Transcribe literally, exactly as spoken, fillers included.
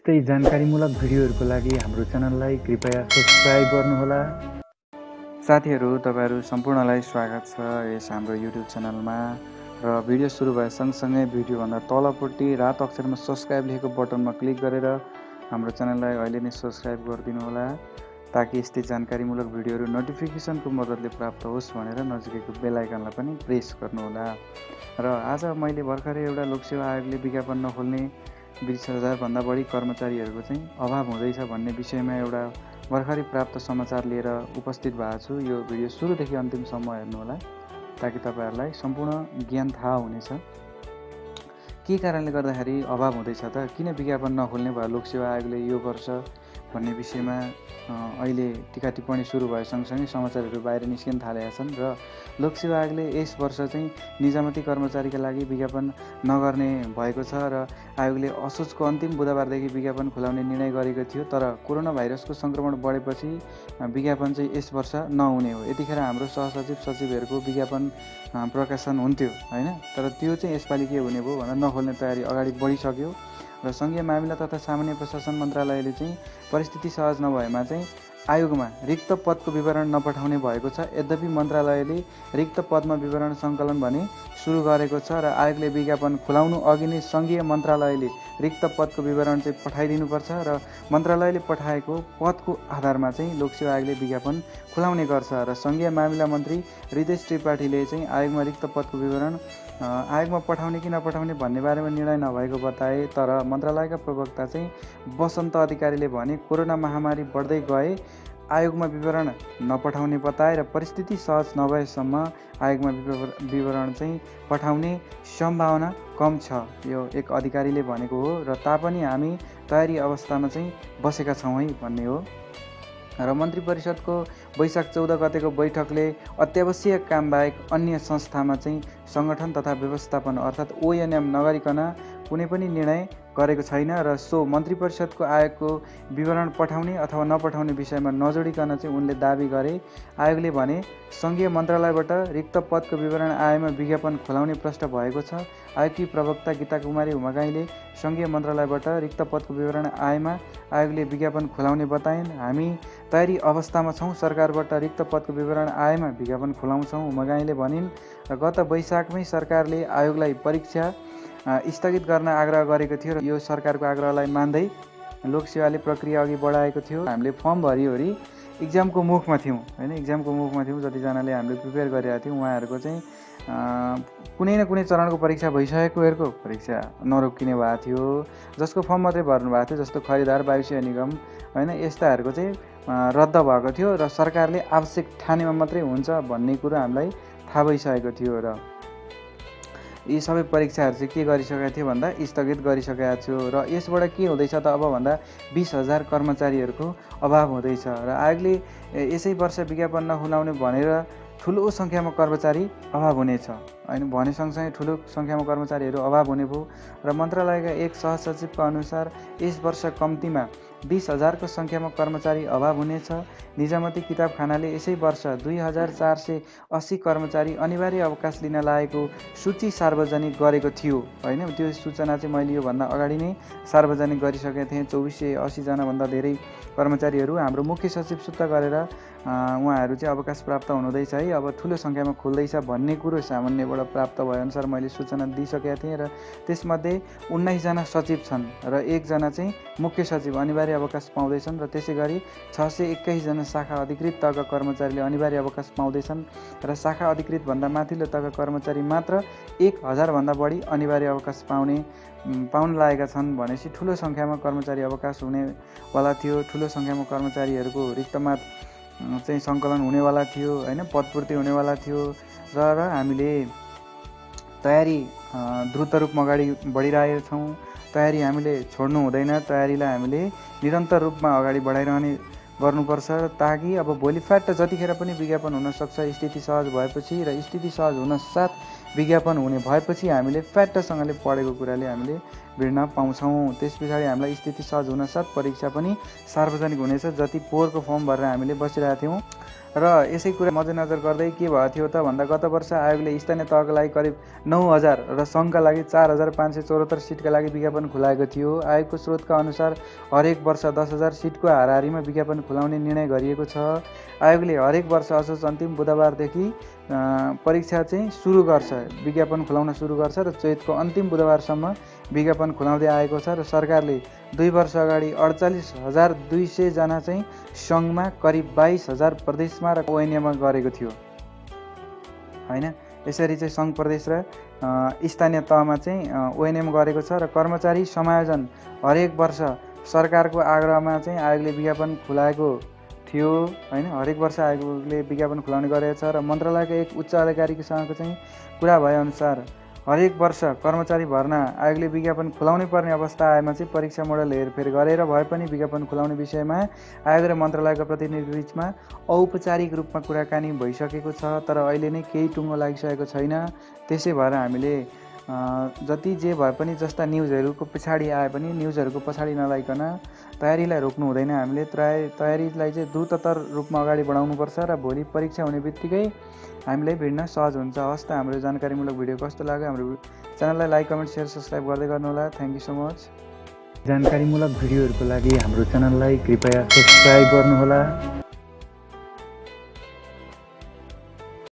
यस्तै जानकारीमूलक भिडियोहरूको लागि हाम्रो च्यानललाई कृपया सब्स्क्राइब गर्नुहोला। साथीहरू, तपाईहरू सम्पूर्णलाई स्वागत छ यस हाम्रो युट्युब च्यानलमा। र भिडियो सुरु भए सँगसँगै भिडियोभन्दा तलपट्टि रातो अक्षरमा सब्स्क्राइब लेखेको बटनमा क्लिक गरेर हाम्रो च्यानललाई अहिले नै सब्स्क्राइब गरिदिनुहोला, ताकि यस्तै जानकारीमूलक भिडियोहरू नोटिफिकेसनको मद्दतले प्राप्त होस् भनेर नजिकैको बेल आइकनलाई पनि प्रेस गर्नुहोला। र आज मैले भर्खरै एउटा लोकसेवा आयोगले विज्ञापन नखोल्ने बीस हजार भन्दा बढी कर्मचारीहरूको चाहिँ अभाव हुँदैछ भन्ने विषयमा एउटा भर्खरै प्राप्त समाचार लिएर उपस्थित भएको छु। यो भिडियो सुरुदेखि अन्तिमसम्म हेर्नुहोला, ताकि तपाईहरूलाई सम्पूर्ण ज्ञान थाहा हुनेछ। के कारणले गर्दाखेरि अभाव हुँदैछ त, किन विज्ञापन नखोल्ने भयो लोकसेवा आयोगले यो वर्ष भन्ने विषयमा अहिले टिका टिप्पणी सुरु भए सँगसँगै समाचारहरू बाहिर निस्किन थालेका छन्। र लोकसेवा आयोगले यस वर्ष चाहिँ निजामती कर्मचारीका लागि विज्ञापन नगर्ने भएको छ र आयोगले असोजको अन्तिम बुधबारदेखि विज्ञापन खुलाउने निर्णय गरेको थियो। तर कोरोना भाइरसको सङ्क्रमण बढेपछि विज्ञापन चाहिँ यस वर्ष नहुने हो। यतिखेर हाम्रो सहसचिव सचिवहरूको विज्ञापन प्रकाशन हुन्थ्यो होइन, तर त्यो चाहिँ यसपालि के हुने भयो भनेर नखोल्ने तयारी अगाडि बढिसक्यो। र सङ्घीय मामिला तथा सामान्य प्रशासन मन्त्रालयले चाहिँ परिस्थिति सहज नभएमा चाहिँ आयोगमा रिक्त पदको विवरण नपठाउने भएको छ। यद्यपि मन्त्रालयले रिक्त पदमा विवरण सङ्कलन भने सुरु गरेको छ र आयोगले विज्ञापन खुलाउनु अघि नै सङ्घीय मन्त्रालयले रिक्त पदको विवरण चाहिँ पठाइदिनुपर्छ र मन्त्रालयले पठाएको पदको आधारमा चाहिँ लोकसेवा आयोगले विज्ञापन खुलाउने गर्छ। र सङ्घीय मामिला मन्त्री रितेश त्रिपाठीले चाहिँ आयोगमा रिक्त पदको विवरण आयोगमा पठाउने कि नपठाउने भन्ने बारेमा निर्णय नभएको बताए। तर मन्त्रालयका प्रवक्ता चाहिँ वसन्त अधिकारीले भने कोरोना महामारी बढ्दै गए आयोगमा विवरण नपठाउने बताए र परिस्थिति सहज नभएसम्म आयोगमा विवरण चाहिँ पठाउने सम्भावना कम छ, यो एक अधिकारीले भनेको हो। र तापनि हामी तयारी अवस्थामा चाहिँ बसेका छौँ है भन्ने हो। र मन्त्री परिषदको वैशाख चौध गतेको बैठकले अत्यावश्यक कामबाहेक अन्य संस्थामा चाहिँ सङ्गठन तथा व्यवस्थापन अर्थात् ओएनएम नगरिकन कुनै पनि निर्णय गरेको छैन। र सो मन्त्री परिषदको आयोगको विवरण पठाउने अथवा नपठाउने विषयमा नजोडिकन चाहिँ उनले दाबी गरे। आयोगले भने सङ्घीय मन्त्रालयबाट रिक्त पदको विवरण आएमा विज्ञापन खुलाउने प्रश्न भएको छ। आयोगकी प्रवक्ता गीता कुमारी हुमागाईले सङ्घीय मन्त्रालयबाट रिक्त पदको विवरण आएमा आयोगले विज्ञापन खुलाउने बताइन्। हामी तयारी अवस्थामा छौँ, सरकारबाट रिक्त पदको विवरण आएमा विज्ञापन खुलाउँछौँ हुमागाईले भनिन्। र गत वैशाखमै सरकारले आयोगलाई परीक्षा स्थगित गर्न आग्रह गरेको थियो र यो सरकारको आग्रहलाई मान्दै लोकसेवाले प्रक्रिया अघि बढाएको थियो। हामीले फर्म भरिवरि इक्जामको मुखमा थियौँ होइन, इक्जामको मुखमा थियौँ। जतिजनाले हामीले प्रिपेयर गरेका थियौँ उहाँहरूको चाहिँ कुनै न कुनै चरणको परीक्षा भइसकेकोहरूको परीक्षा नरोकिने भएको थियो। जसको फर्म मात्रै भर्नु भएको थियो, जस्तो खरिदार, वायुसेवा निगम होइन, यस्ताहरूको चाहिँ रद्द भएको थियो र सरकारले आवश्यक ठानेमा मात्रै हुन्छ भन्ने कुरो हामीलाई थाहा भइसकेको थियो। र यी सबै परीक्षाहरू चाहिँ के गरिसकेको थियो भन्दा स्थगित गरिसकेका थियो। र यसबाट के हुँदैछ त अब भन्दा बिस हजार कर्मचारीहरूको अभाव हुँदैछ। र आयोगले यसै वर्ष विज्ञापन नखुलाउने भनेर ठुलो सङ्ख्यामा कर्मचारी अभाव हुनेछ होइन, भने सँगसँगै ठुलो सङ्ख्यामा कर्मचारीहरू अभाव हुने भयो। र मन्त्रालयका एक सहसचिवका अनुसार यस वर्ष कम्तीमा बिस हजारको सङ्ख्यामा कर्मचारी अभाव हुनेछ। निजामती किताबखानाले यसै वर्ष दुई हजार चार सय अस्सी कर्मचारी अनिवार्य अवकाश लिन लागेको सूची सार्वजनिक गरेको थियो होइन। त्यो सूचना चाहिँ मैले योभन्दा अगाडि नै सार्वजनिक गरिसकेको थिएँ। चौबिस सय अस्सीजनाभन्दा धेरै कर्मचारीहरू हाम्रो मुख्य सचिव सुत्ता गरेर उहाँहरू चाहिँ अवकाश प्राप्त हुनुहुँदैछ है, अब ठुलो सङ्ख्यामा खुल्दैछ भन्ने कुरो सामान्यबाट प्राप्त भएअनुसार मैले सूचना दिइसकेका थिएँ। र त्यसमध्ये उन्नाइसजना सचिव छन् र एकजना चाहिँ मुख्य सचिव अनिवार्य अवकाश पाउँदैछन्। र त्यसै गरी छ सय एक्काइसजना शाखा अधिकृत तहका कर्मचारीले अनिवार्य अवकाश पाउँदैछन् र शाखा अधिकृतभन्दा माथिल्लो तहका कर्मचारी मात्र एक हजारभन्दा बढी अनिवार्य अवकाश पाउने पाउन लागेका छन्। भनेपछि ठुलो सङ्ख्यामा कर्मचारी अवकाश हुनेवाला थियो, ठुलो सङ्ख्यामा कर्मचारीहरूको रिक्तमा चाहिँ सङ्कलन हुनेवाला थियो होइन, पदपूर्ति हुनेवाला थियो। र हामीले तयारी द्रुत रूपमा अगाडि बढिरहेका छौँ। तयारी हामीले छोड्नु हुँदैन, तयारीलाई हामीले निरन्तर रूपमा अगाडि बढाइरहने गर्नुपर्छ, ताकि अब भोलि फ्याट जतिखेर पनि विज्ञापन हुनसक्छ। स्थिति सहज भएपछि र स्थिति सहज हुनसाथ विज्ञापन हुने भएपछि हामीले फ्याटसँगले पढेको कुराले हामीले भिड्न पाउँछौँ। त्यस पछाडि हामीलाई स्थिति सहज हुनसाथ परीक्षा पनि सार्वजनिक हुनेछ। जति पोहोरको फर्म भरेर हामीले बसिरहेका थियौँ र यसै कुरा मध्यनजर गर्दै के भएको थियो त भन्दा गत वर्ष आयोगले स्थानीय तहका लागि करिब नौ हजार र सङ्घका लागि चार हजार पाँच सय चौहत्तर सिटका लागि विज्ञापन खुलाएको थियो। आयोगको स्रोतका अनुसार हरेक वर्ष दस हजार सिटको हाराहारीमा विज्ञापन खुलाउने निर्णय गरिएको छ। आयोगले हरेक वर्ष असोज अन्तिम बुधबारदेखि परीक्षा चाहिँ सुरु गर्छ, विज्ञापन खुलाउन सुरु गर्छ र चैतको अन्तिम बुधबारसम्म विज्ञापन खुलाउँदै आएको छ। र सरकारले दुई वर्ष अगाडि अडचालिस हजार दुई सयजना चाहिँ सङ्घमा करिब बाइस हजार प्रदेशमा र ओएनएममा गरेको थियो होइन। यसरी चाहिँ सङ्घ प्रदेश र स्थानीय तहमा चाहिँ ओएनएम गरेको छ। र कर्मचारी समायोजन हरेक वर्ष सरकारको आग्रहमा चाहिँ आयोगले विज्ञापन खुलाएको थियो होइन। हरेक वर्ष आयोगले विज्ञापन खुलाउने गरेको छ। र मन्त्रालयका एक उच्च अधिकारीसँग चाहिँ कुरा भएअनुसार हरेक वर्ष कर्मचारी भर्ना आयोगले विज्ञापन खुलाउनै पर्ने अवस्था आएमा चाहिँ परीक्षा मोडल हेरफेर गरेर भए पनि विज्ञापन खुलाउने विषयमा आयोग र मन्त्रालयका प्रतिनिधि बीचमा औपचारिक रूपमा कुराकानी भइसकेको छ। तर अहिले नै केही टुङ्गो लागिसकेको छैन। त्यसै भएर हामीले जति जे भए पनि जस्ता न्युजहरूको पछाडि आए पनि न्युजहरूको पछाडि नलाइकन तयारीलाई रोक्नु हुँदैन। हामीले तयारी तयारीलाई चाहिँ द्रुततर रूपमा अगाडि बढाउनुपर्छ र भोलि परीक्षा हुने बित्तिकै हामीलाई भिड्न सहज हुन्छ। हस् त हाम्रो जानकारीमूलक भिडियो कस्तो लाग्यो हाम्रो च्यानललाई लाइक कमेन्ट सेयर सब्सक्राइब गर्दै गर्नुहोला। Thank you so much. जानकारीमूलक भिडियोहरूको लागि हाम्रो च्यानललाई कृपया सब्सक्राइब गर्नुहोला।